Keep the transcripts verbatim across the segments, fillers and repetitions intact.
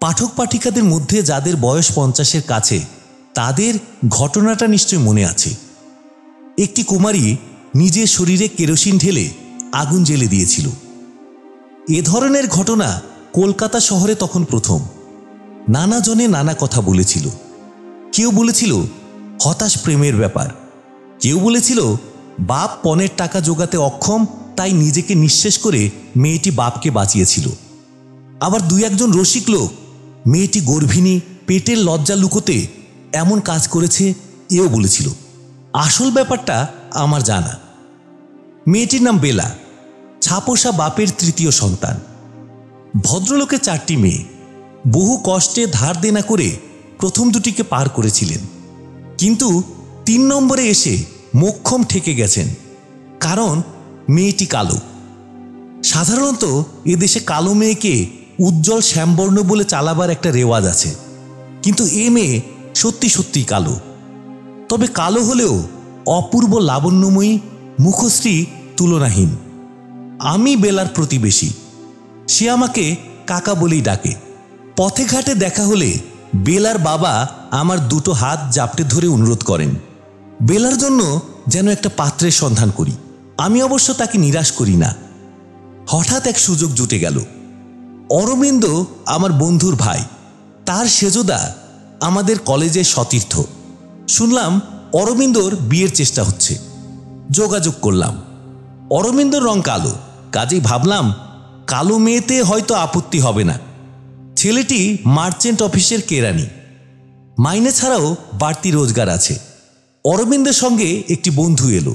পাঠক পাঠিকাদের মধ্যে যাদের বয়স পঞ্চাশের কাছে তাদের ঘটনাটা নিশ্চয় মনে আছে। একটি কুমারী নিজের শরীরে কেরোসিন ঢেলে আগুন জ্বেলে দিয়েছিল। এ ধরনের ঘটনা কলকাতা শহরে তখন প্রথম। নানা জনে নানা কথা বলেছিল। কেউ বলেছিল হতাশ প্রেমের ব্যাপার, কেউ বলেছিল বাপ পণের টাকা জোগাতে অক্ষম, তাই নিজেকে নিঃশেষ করে মেয়েটি বাপকে বাঁচিয়েছিল। আবার দুই একজন রসিক লোক মেয়েটি গর্ভিণী, পেটের লজ্জা লুকোতে এমন কাজ করেছে এও বলেছিল। আসল ব্যাপারটা আমার জানা। মেয়েটির নাম বেলা, ছাপোষা বাপের তৃতীয় সন্তান। ভদ্রলোকের চারটি মেয়ে, বহু কষ্টে ধার দেনা করে প্রথম দুটিকে পার করেছিলেন, কিন্তু তিন নম্বরে এসে মোক্ষম ঠেকে গেছেন, কারণ মেয়েটি কালো। সাধারণত এদেশে কালো মেয়েকে উজ্জ্বল শ্যামবর্ণ বলে চালাবার একটা রেওয়াজ আছে, কিন্তু এ মেয়ে সত্যি সত্যি কালো। তবে কালো হলেও অপূর্ব লাবণ্যময়ী, মুখশ্রী তুলনাহীন। আমি বেলার প্রতিবেশী, সে আমাকে কাকা বলেই ডাকে। পথে ঘাটে দেখা হলে বেলার বাবা আমার দুটো হাত জাপটে ধরে অনুরোধ করেন বেলার জন্য যেন একটা পাত্রের সন্ধান করি। আমি অবশ্য তাকে নিরাশ করি না। হঠাৎ এক সুযোগ জুটে গেল। অরবিন্দ আমার বন্ধুর ভাই, তার সেজদা আমাদের কলেজের সতীর্থ। শুনলাম অরবিন্দর বিয়ের চেষ্টা হচ্ছে। যোগাযোগ করলাম। অরবিন্দর রং কালো, কাজেই ভাবলাম কালো মেয়েতে হয়তো আপত্তি হবে না। ছেলেটি মার্চেন্ট অফিসের কেরানি, মাইনে ছাড়াও বাড়তি রোজগার আছে। অরবিন্দের সঙ্গে একটি বন্ধু এলো,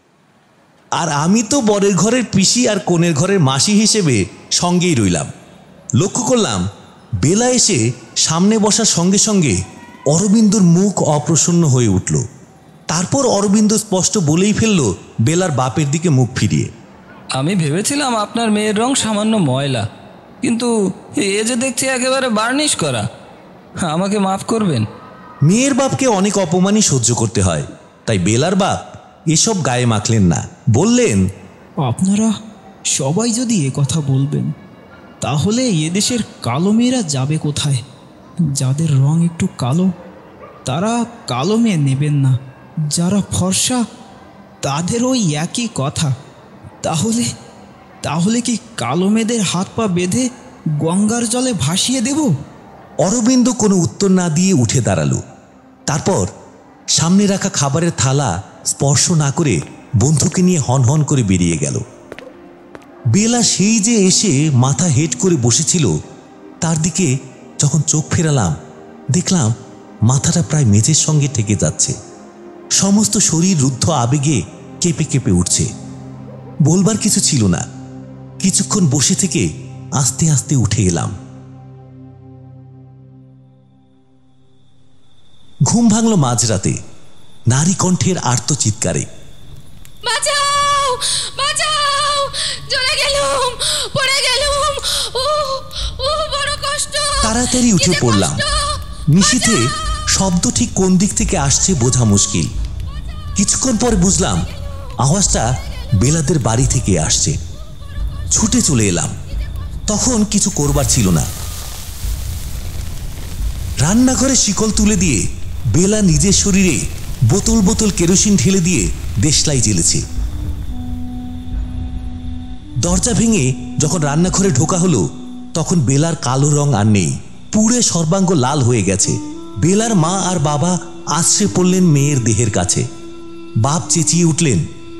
আর আমি তো বরের ঘরের পিসি আর কনের ঘরের মাসি হিসেবে সঙ্গেই রইলাম। লক্ষ্য করলাম বেলা এসে সামনে বসার সঙ্গে সঙ্গে অরবিন্দর মুখ অপ্রসন্ন হয়ে উঠল। তারপর অরবিন্দ স্পষ্ট বলেই ফেলল বেলার বাপের দিকে মুখ ফিরিয়ে, আমি ভেবেছিলাম আপনার মেয়ের রং সামান্য ময়লা, কিন্তু এ যে দেখছি একেবারে বার্নিশ করা। আমাকে মাফ করবেন। মেয়ের বাপকে অনেক অপমানই সহ্য করতে হয়, তাই বেলার বাপ এসব গায়ে মাখলেন না। বললেন, আপনারা সবাই যদি এ কথা বলবেন, তাহলে এদেশের কালো মেয়েরা যাবে কোথায়? যাদের রং একটু কালো তারা কালো মেয়ে নেবেন না, যারা ফর্সা তাদের ওই একই কথা। তাহলে তাহলে কি কালো মেয়েদের হাত পা বেঁধে গঙ্গার জলে ভাসিয়ে দেব? অরবিন্দ কোনো উত্তর না দিয়ে উঠে দাঁড়ালো। তারপর সামনে রাখা খাবারের থালা স্পর্শ না করে বন্ধুকে নিয়ে হন হন করে বেরিয়ে গেল। বেলা সেই যে এসে মাথা হেট করে বসেছিল, তার দিকে যখন চোখ ফেরালাম দেখলাম মাথাটা প্রায় মেঝের সঙ্গে ঠেকে যাচ্ছে। সমস্ত শরীর রুদ্ধ আবেগে কেঁপে কেঁপে উঠছে। বলবার কিছু ছিল না। কিছুক্ষণ বসে থেকে আস্তে আস্তে উঠে এলাম। ঘুম ভাঙল মাঝরাতে নারী কণ্ঠের আর্ত চিৎকারে, বাঁচাও বাঁচাও, চলে গেলুম, পড়ে গেলুম, ও ও বড় কষ্ট। তাড়াতাড়ি উঠে পড়লাম। নিশীথে শব্দ ঠিক কোন দিক থেকে আসছে বোঝা মুশকিল। কিছুক্ষণ পরে বুঝলাম আওয়াজটা বেলাদের বাড়ি থেকে আসছে। ছুটে চলে এলাম। তখন কিছু করবার ছিল না। রান্নাঘরে শিকল তুলে দিয়ে বেলা নিজের শরীরে বোতল বোতল কেরোসিন ঢেলে দিয়ে দেশলাই জ্বেলেছে। দরজা ভেঙে যখন রান্নাঘরে ঢোকা হলো, তখন বেলার কালো রং আর নেই, পুড়ে সর্বাঙ্গ লাল হয়ে গেছে। বেলার মা আর বাবা আশ্রে পড়লেন মেয়ের দেহের কাছে। বাপ চেঁচিয়ে উঠলেন,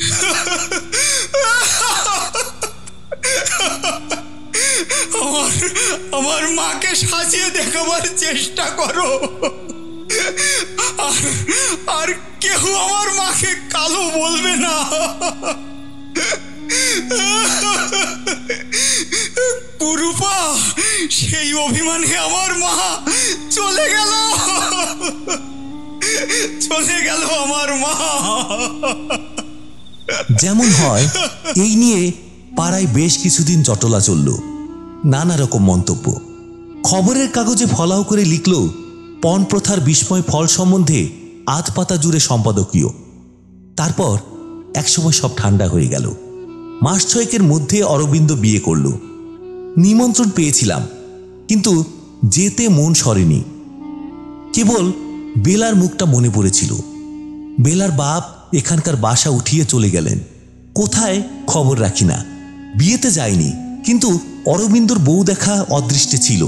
আমার আমার মাকে সাজিয়ে দেখাবার চেষ্টা করো, আর আর কেউ আমার মাকে কালো বলবে না। পুরুপা, সেই অভিমানে আমার মা চলে গেল, চলে গেল আমার মা। যেমন হয় এই নিয়ে পাড়ায় বেশ কিছুদিন জটলা চলল। নানা রকম মন্তব্য। খবরের কাগজে ফলাও করে লিখল পণ প্রথার বিস্ময় ফল সম্বন্ধে আধ পাতা জুড়ে সম্পাদকীয়। তারপর একসময় সব ঠান্ডা হয়ে গেল। মাস ছয়েকের মধ্যে অরবিন্দ বিয়ে করল। নিমন্ত্রণ পেয়েছিলাম, কিন্তু যেতে মন সরেনি। কেবল বেলার মুখটা মনে পড়েছিল। বেলার বাপ এখানকার বাসা উঠিয়ে চলে গেলেন, কোথায় খবর রাখি না। বিয়েতে যায়নি, কিন্তু অরবিন্দর বউ দেখা অদৃষ্টে ছিল।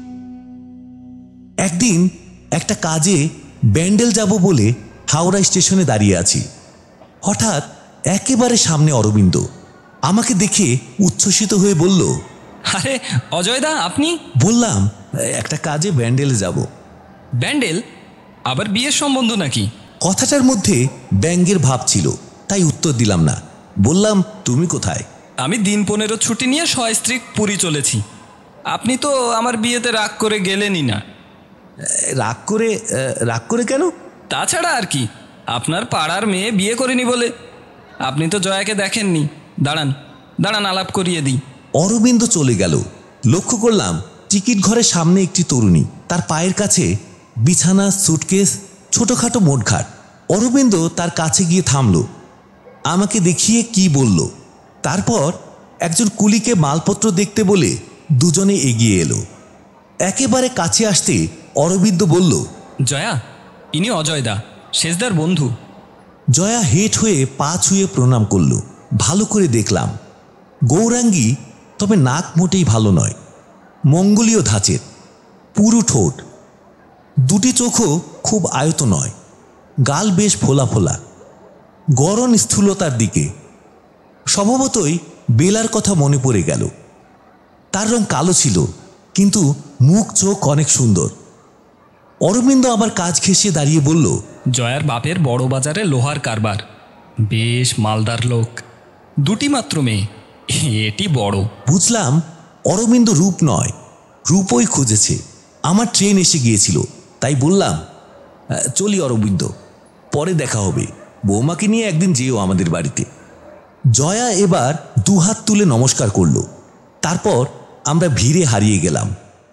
একদিন একটা কাজে ব্যান্ডেল যাব বলে হাওড়া স্টেশনে দাঁড়িয়ে আছি। হঠাৎ একেবারে সামনে অরবিন্দ আমাকে দেখে উচ্ছ্বসিত হয়ে বলল, আরে অজয়দা, আপনি? বললাম, একটা কাজে ব্যান্ডেলে যাব। ব্যান্ডেল? আবার বিয়ের সম্বন্ধ নাকি? কথাটার মধ্যে ব্যঙ্গের ভাব ছিল, তাই উত্তর দিলাম না। বললাম, তুমি কোথায়? আমি দিন পনেরো ছুটি নিয়ে সস্ত্রীক পুরী চলেছি। আপনি তো আমার বিয়েতে রাগ করে গেলেনই না। রাগ করে? রাগ করে কেন? তাছাড়া আর কি, আপনার পাড়ার মেয়ে বিয়ে করেনি বলে। আপনি তো জয়াকে দেখেননি। দাঁড়ান দাঁড়ান আলাপ করিয়ে দিই। অরবিন্দ চলে গেল। লক্ষ্য করলাম টিকিট ঘরের সামনে একটি তরুণী, তার পায়ের কাছে বিছানা, সুটকেস, ছোটখাটো মোটঘাট। অরবিন্দ তার কাছে গিয়ে থামল, আমাকে দেখিয়ে কি বলল। তারপর একজন কুলিকে মালপত্র দেখতে বলে দুজনে এগিয়ে এলো। একেবারে কাছে আসতে অরবিন্দ বলল, জয়া, ইনি অজয়দা, শেষদার বন্ধু। জয়া হেঁট হয়ে পা ছুঁয়ে প্রণাম করল। ভালো করে দেখলাম, গৌরাঙ্গী, তবে নাক মোটেই ভালো নয়, মঙ্গলীয় ধাঁচের, পুরু ঠোঁট, দুটি চোখও খুব আয়ত নয়, গাল বেশ ফোলা ফোলা, গরম স্থূলতার দিকে। স্বভাবতই বেলার কথা মনে পড়ে গেল। তার রং কালো ছিল, কিন্তু মুখ চোখ অনেক সুন্দর। অরবিন্দ আবার কাজ ঘেঁষিয়ে দাঁড়িয়ে বলল, জয়ার বাপের বড় বাজারে লোহার কারবার, বেশ মালদার লোক, দুটি মাত্র মেয়ে, এটি বড়। বুঝলাম অরবিন্দ রূপ নয়, রূপই খুঁজেছে। আমার ট্রেন এসে গিয়েছিল, তাই বললাম, চলি অরবিন্দ, পরে দেখা হবে। বৌমাকে নিয়ে একদিন যেও আমাদের বাড়িতে। জয়া এবার দুহাত তুলে নমস্কার করল। তারপর আমরা ভিড়ে হারিয়ে গেলাম।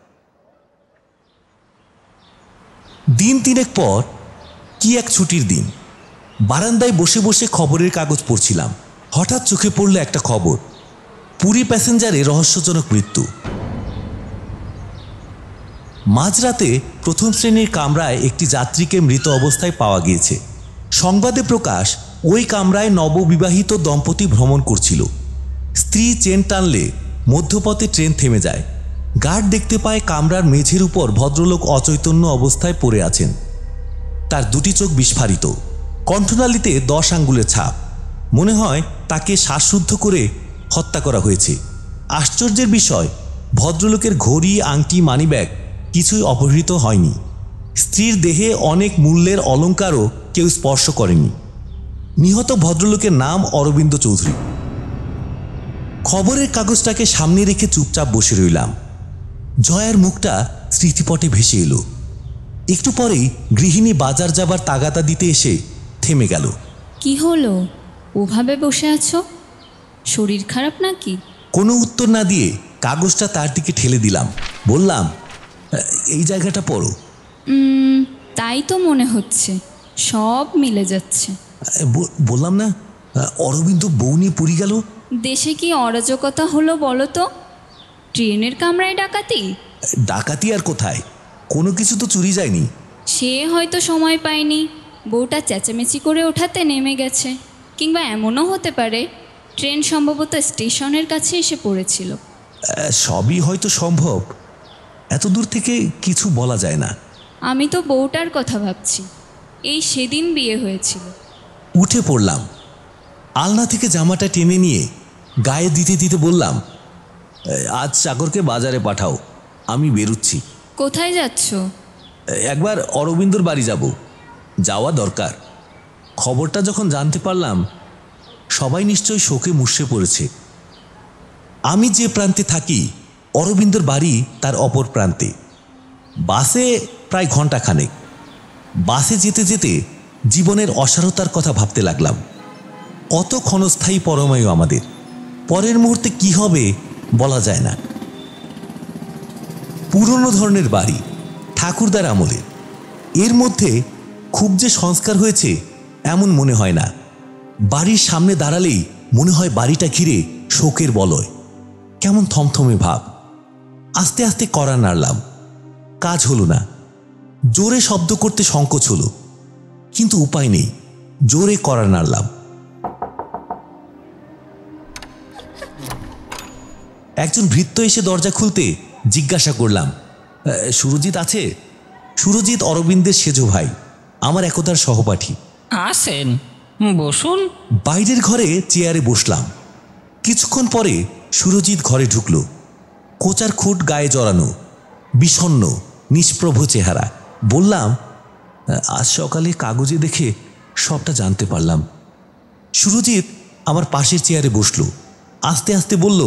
দিন তিনেক পর কি এক ছুটির দিন, বারান্দায় বসে বসে খবরের কাগজ পড়ছিলাম। হঠাৎ চোখে পড়ল একটা খবর, পুরী প্যাসেঞ্জারের রহস্যজনক মৃত্যু। মাঝরাতে প্রথম শ্রেণীর কামরায় একটি যাত্রীকে মৃত অবস্থায় পাওয়া গিয়েছে। সংবাদে প্রকাশ, ওই কামরায় নববিবাহিত দম্পতি ভ্রমণ করছিল। স্ত্রী চেন টানলে মধ্যপথে ট্রেন থেমে যায়। গার্ড দেখতে পায় কামরার মেঝের উপর ভদ্রলোক অচৈতন্য অবস্থায় পড়ে আছেন। তার দুটি চোখ বিস্ফারিত, কণ্ঠনালীতে দশ আঙ্গুলের ছাপ। মনে হয় তাকে শ্বাসরুদ্ধ করে হত্যা করা হয়েছে। আশ্চর্যের বিষয়, ভদ্রলোকের ঘড়ি, আংটি, মানিব্যাগ কিছুই অপহৃত হয়নি। স্ত্রীর দেহে অনেক মূল্যের অলঙ্কারও কেউ স্পর্শ করেনি। নিহত ভদ্রলোকের নাম অরবিন্দ চৌধুরী। খবরের কাগজটাকে সামনে রেখে চুপচাপ বসে রইলাম। জয়ার মুখটা স্মৃতিপটে ভেসে এলো। একটু পরেই গৃহিণী বাজার যাবার তাগাদা দিতে এসে থেমে গেল। কি হলো, ওভাবে বসে আছো? শরীর খারাপ নাকি? কোনো উত্তর না দিয়ে কাগজটা তার দিকে ঠেলে দিলাম। বললাম, এই জায়গাটা পড়ো। উম, তাই তো মনে হচ্ছে, সব মিলে যাচ্ছে। বললাম না, অরবিন্দ বউ নিয়ে পুরী গেল। দেশে কি অরাজকতা হলো বলো তো? ট্রেনের কামরায় ডাকাতি? ডাকাতি আর কোথায়, কোনো কিছু তো চুরি যায়নি। সে হয়তো সময় পায়নি, বউটা চেঁচামেচি করে ওঠাতে নেমে গেছে। কিংবা এমনও হতে পারে ট্রেন সম্ভবত স্টেশনের কাছে এসে পড়েছিল। সবই হয়তো সম্ভব, এত দূর থেকে কিছু বলা যায় না। আমি তো বউটার কথা ভাবছি, এই সেদিন বিয়ে হয়েছিল। উঠে পড়লাম, আলনা থেকে জামাটা টেনে নিয়ে গায়ে দিতে দিতে বললাম, আজ চাকরকে বাজারে পাঠাও, আমি বেরুচ্ছি। কোথায় যাচ্ছ? একবার অরবিন্দর বাড়ি যাব, যাওয়া দরকার। খবরটা যখন জানতে পারলাম, সবাই নিশ্চয়ই শোকে মুষড়ে পড়েছে। আমি যে প্রান্তে থাকি, অরবিন্দর বাড়ি তার অপর প্রান্তে। বাসে প্রায় ঘন্টাখানেক। বাসে যেতে যেতে জীবনের অসারতার কথা ভাবতে লাগলাম। কত ক্ষণস্থায়ী পরমায়ু আমাদের, পরের মুহূর্তে কি হবে বলা যায় না। পুরনো ধরনের বাড়ি, ঠাকুরদার আমলের। এর মধ্যে খুব যে সংস্কার হয়েছে এমন মনে হয় না। বাড়ির সামনে দাঁড়ালেই মনে হয় বাড়িটা ঘিরে শোকের বলয়, কেমন থমথমে ভাব। আস্তে আস্তে কড়া নাড়লাম। কাজ হলো না। জোরে শব্দ করতে সংকোচ হলো, কিন্তু উপায় নেই, জোরে করা নাড়লাম। একজন ভৃত্য এসে দরজা খুলতে জিজ্ঞাসা করলাম, সুরজিৎ আছে? সুরজিৎ অরবিন্দের সেজো ভাই, আমার একদার সহপাঠী। আসেন, বসুন। বাইরের ঘরে চেয়ারে বসলাম। কিছুক্ষণ পরে সুরজিৎ ঘরে ঢুকল। কোচার খুঁট গায়ে জড়ানো, বিষণ্ণ নিষ্প্রভ চেহারা। বললাম, আজ সকালে কাগজে দেখে সবটা জানতে পারলাম। সুরজিৎ আমার পাশের চেয়ারে বসল, আস্তে আস্তে বলল,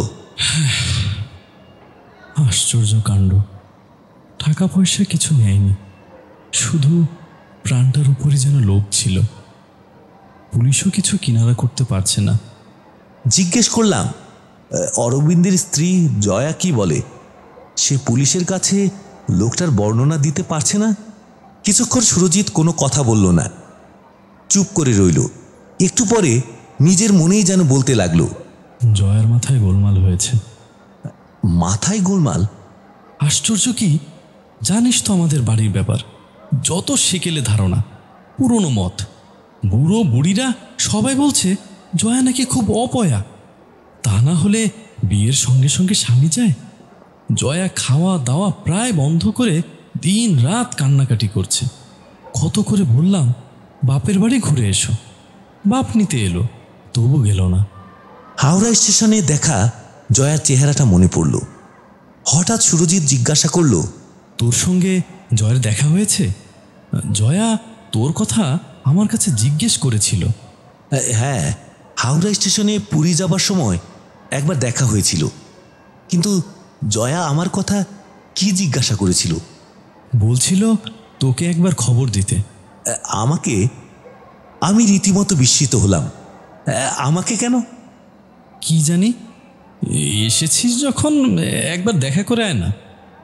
আশ্চর্য কাণ্ড, টাকা পয়সা কিছু নেয়নি, শুধু প্রাণটার উপরে যেন লোভ ছিল। পুলিশও কিছু কিনারা করতে পারছে না। জিজ্ঞেস করলাম, অরবিন্দের স্ত্রী জয়া কি বলে? সে পুলিশের কাছে লোকটার বর্ণনা দিতে পারছে না। কিছুক্ষণ সুরজিৎ কোনো কথা বলল না, চুপ করে রইল। একটু পরে নিজের মনেই যেন বলতে লাগলো, জয়ার মাথায় গোলমাল হয়েছে। মাথায় গোলমাল? আশ্চর্য কি, জানিস তো আমাদের বাড়ির ব্যাপার, যত সেকেলে ধারণা, পুরনো মত। বুড়ো বুড়িরা সবাই বলছে জয়া নাকি খুব অপয়া, তা না হলে বিয়ের সঙ্গে সঙ্গে স্বামী যায়। জয়া খাওয়া দাওয়া প্রায় বন্ধ করে দিন রাত কান্নাকাটি করছে। কত করে বললাম বাপের বাড়ি ঘুরে এসো, বাপ নিতে এলো, তবু গেল না। হাওড়া স্টেশনে দেখা জয়ার চেহারাটা মনে পড়ল। হঠাৎ সুরজিৎ জিজ্ঞাসা করল, তোর সঙ্গে জয়ের দেখা হয়েছে? জয়া তোর কথা আমার কাছে জিজ্ঞেস করেছিল। হ্যাঁ, হাওড়া স্টেশনে পুরী যাবার সময় একবার দেখা হয়েছিল, কিন্তু জয়া আমার কথা কি জিজ্ঞাসা করেছিল? বলছিল তোকে একবার খবর দিতে। আমাকে? আমি রীতিমতো বিস্মিত হলাম। আমাকে কেন? কি জানি, এসেছিস যখন একবার দেখা করে আয় না।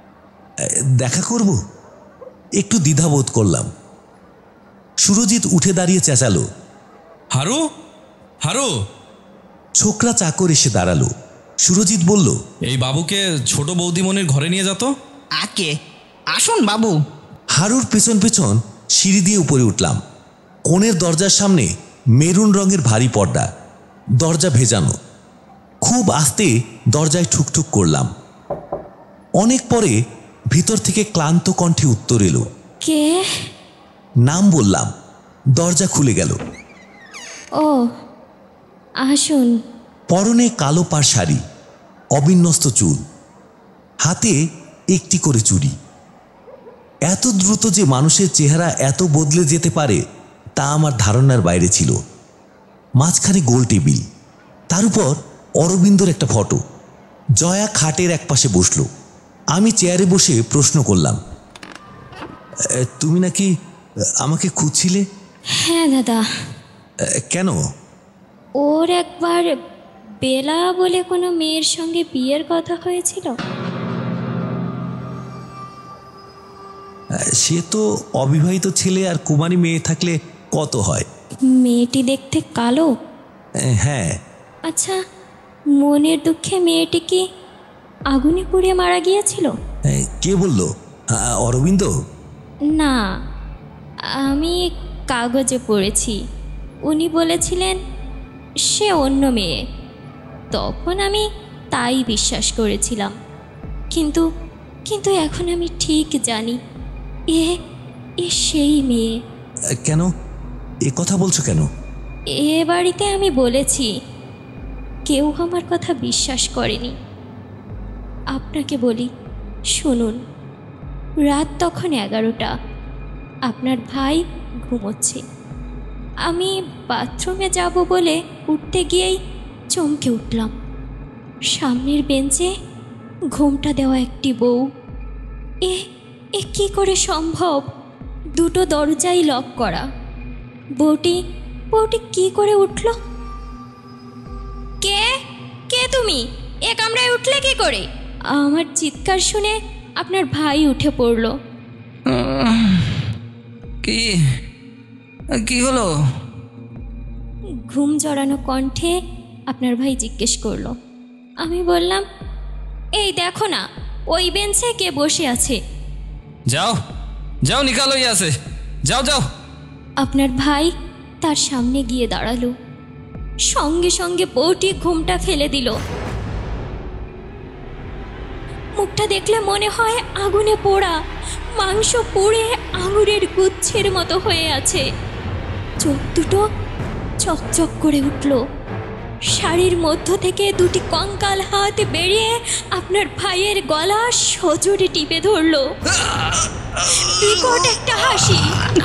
দেখা করব? একটু দ্বিধাবোধ করলাম। সুরজিৎ উঠে দাঁড়িয়ে চেঁচালো, হারো হারো। ছোকরা চাকর এসে দাঁড়ালো। সুরজিৎ বলল, এই বাবুকে ছোট বৌদিমণির ঘরে নিয়ে যেত। আকে আসুন বাবু। হারুর পেছন পেছন সিঁড়ি দিয়ে উপরে উঠলাম। কোণের দরজার সামনে মেরুন রঙের ভারী পর্দা, দরজা ভেজানো। খুব আস্তে দরজায় ঠুকঠুক করলাম। অনেক পরে ভিতর থেকে ক্লান্ত কণ্ঠে উত্তর এলো, কে? নাম বললাম, দরজা খুলে গেল। ও, আসুন। পরনে কালো পাড় শাড়ি, অবিন্যস্ত চুল, হাতে একটি করে চুড়ি। এত দ্রুত যে মানুষের চেহারা এত বদলে যেতে পারে তা আমার ধারণার বাইরে ছিল। মাঝখানে গোল টেবিল, তার উপর অরবিন্দর একটা ফটো। জয়া খাটের এক পাশে বসলো। আমি চেয়ারে বসে প্রশ্ন করলাম, তুমি নাকি আমাকে খুঁজছিলে? হ্যাঁ দাদা। কেন? ওর একবার বেলা বলে কোনো মেয়ের সঙ্গে বিয়ের কথা হয়েছিল। সে তো অবিবাহিত ছেলে, আর কুমারী মেয়ে থাকলে কত হয়। মেয়েটি দেখতে কালো? হ্যাঁ। আচ্ছা, মনের দুঃখে মেয়েটি কি আগুনে পুড়ে মারা গিয়েছিল? কে বলল? অরবিন্দ? না, আমি কাগজে পড়েছি। উনি বলেছিলেন সে অন্য মেয়ে। তখন আমি তাই বিশ্বাস করেছিলাম, কিন্তু কিন্তু এখন আমি ঠিক জানি এ এ সেই মেয়ে। কেন এ কথা বলছো কেন? এ বাড়িতে আমি বলেছি, কেউ আমার কথা বিশ্বাস করেনি। আপনাকে বলি, শুনুন। রাত তখন এগারোটা, আপনার ভাই ঘুমোচ্ছে। আমি বাথরুমে যাব বলে উঠতে গিয়েই চমকে উঠলাম। সামনের বেঞ্চে ঘোমটা দেওয়া একটি বউ। এ এ কী করে সম্ভব? দুটো দরজাই লক করা। বউটি বউটি কী করে উঠল? কে কে তুমি? এ কামরায় উঠলে কি করে? আমার চিৎকার শুনে আপনার ভাই উঠে পড়ল। কি কি হলো? ঘুম জড়ানো কণ্ঠে আপনার ভাই জিজ্ঞেস করলো। আমি বললাম, এই দেখো না, ওই বেঞ্চে কে বসে আছে। যাও যাও, নিকালোই আছে, যাও যাও। আপনার ভাই তার সামনে গিয়ে দাঁড়ালো। সঙ্গে সঙ্গে বউটি ঘুমটা ফেলে দিল। মুখটা দেখলে মনে হয় আগুনে পোড়া, মাংস পুড়ে আঙুরের গুচ্ছের মতো হয়ে আছে। চোখ দুটো চকচক করে উঠল। শাড়ির মধ্য থেকে দুটি কঙ্কাল হাত বেরিয়ে আপনার ভাইয়ের গলা সজোরে টিপে ধরল। বিকট একটা হাসি।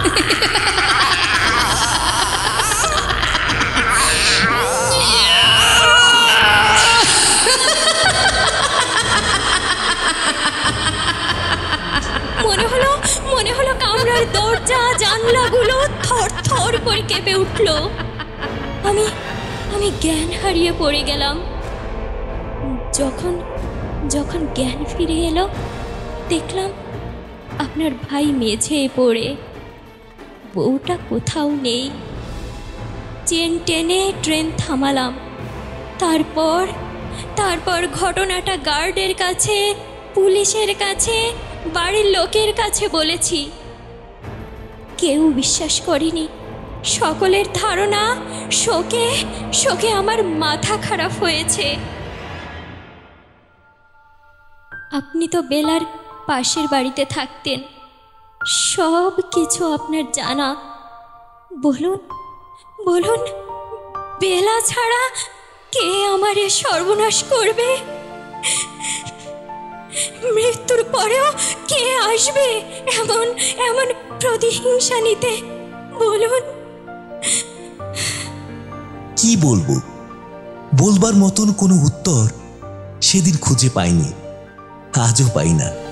মনে হলো মনে হলো কামরার দরজা জানলাগুলো থর থর করে কেঁপে উঠল। আমি আমি জ্ঞান হারিয়ে পড়ে গেলাম। যখন যখন জ্ঞান ফিরে এলো, দেখলাম আপনার ভাই মেঝেয়ে পড়ে, বউটা কোথাও নেই। চেন টেনে ট্রেন থামালাম। তারপর তারপর ঘটনাটা গার্ডের কাছে, পুলিশের কাছে, বাড়ির লোকের কাছে বলেছি। কেউ বিশ্বাস করেনি। সকলের ধারণা শোকে শোকে আমার মাথা খারাপ হয়েছে। আপনি তো বেলার পাশের বাড়িতে থাকতেন, সব কিছু আপনার জানা। বলুন বলুন বেলা ছাড়া কে আমার এ সর্বনাশ করবে? মৃত্যুর পরেও কে আসবে এমন এমন প্রতিহিংসা নিতে? বলুন। কি বলবো? বলবার মতন কোনো উত্তর সেদিন খুঁজে পাইনি, আজও পাই না।